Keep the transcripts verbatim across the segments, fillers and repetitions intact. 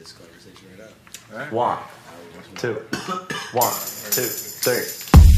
this conversation right now. Right. One, two, one, two, three.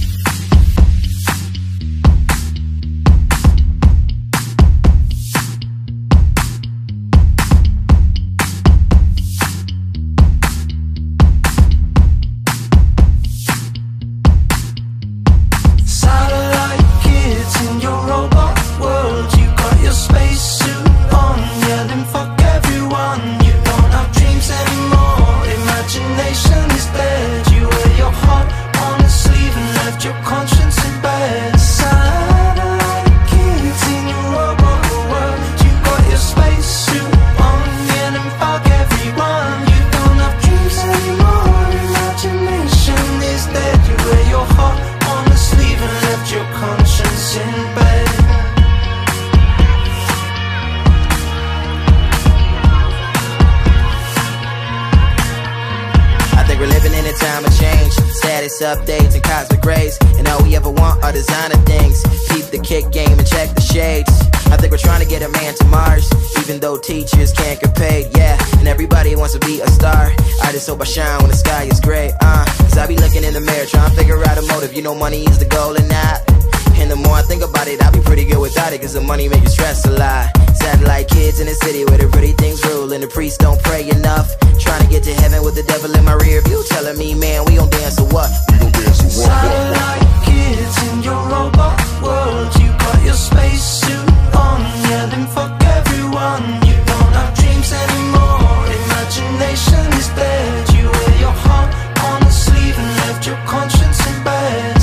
We're living in a time of change, status updates and cosmic rays, and all we ever want are designer things. Keep the kick game and check the shades. I think we're trying to get a man to Mars, even though teachers can't get paid, yeah. And everybody wants to be a star. I just hope I shine when the sky is gray, uh Cause I be looking in the mirror trying to figure out a motive. You know money is the goal and not. And the more I think about it, I'll be pretty good without it, cause the money make you stress a lot. Satellite kids in the city where the pretty things rule, and the priests don't pray enough. Trying to get to heaven with the devil in my rear view, telling me, man, we gon' dance or what? We gon' dance or what? Satellite kids in your robot world, you got your spacesuit on, yeah, then fuck everyone. You don't have dreams anymore, imagination is dead. You wear your heart on the sleeve and left your conscience in bed.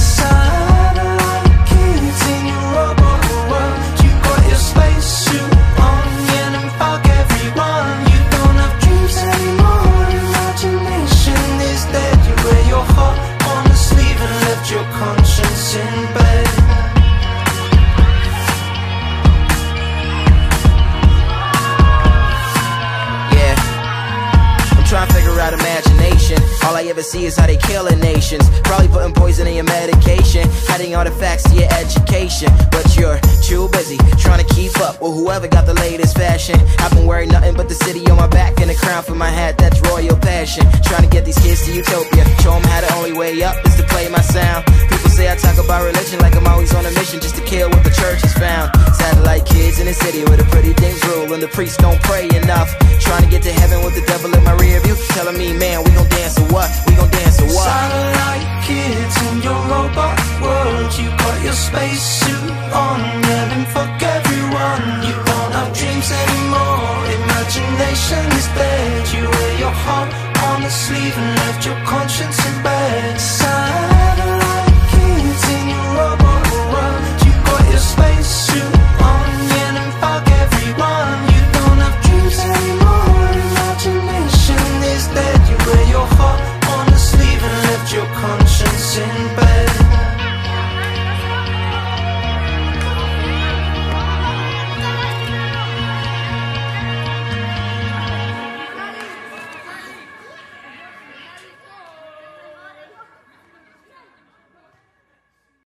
Satellite kids in your robot world, you got your spacesuit on, yeah, then fuck everyone. You don't have dreams anymore, imagination is dead. You wear your heart on the sleeve and left your conscience in bed. Yeah, I'm trying to figure out imagination. All I ever see is how they killing nations, probably putting poison in your medication, hiding all the facts to your education. But you're too busy trying to keep up with whoever got the latest fashion. I've been wearing nothing but the city on my back and a crown for my hat, that's royal passion. Trying to get these kids to utopia, show them how the only way up is to play my sound. People say I talk about religion like I'm always on a mission just to kill what the church has found. Satellite kids in the city where the pretty things rule, and the priests don't pray enough. Trying to get to heaven with the devil in my rear view, telling me, man, we gon' dance or what? We gon' dance or what? Satellite kids in your robot world, you got your spacesuit on, yeah, then fuck everyone. You don't have dreams anymore, imagination is dead. You wear your heart on the sleeve and left your conscience in bed. Satellite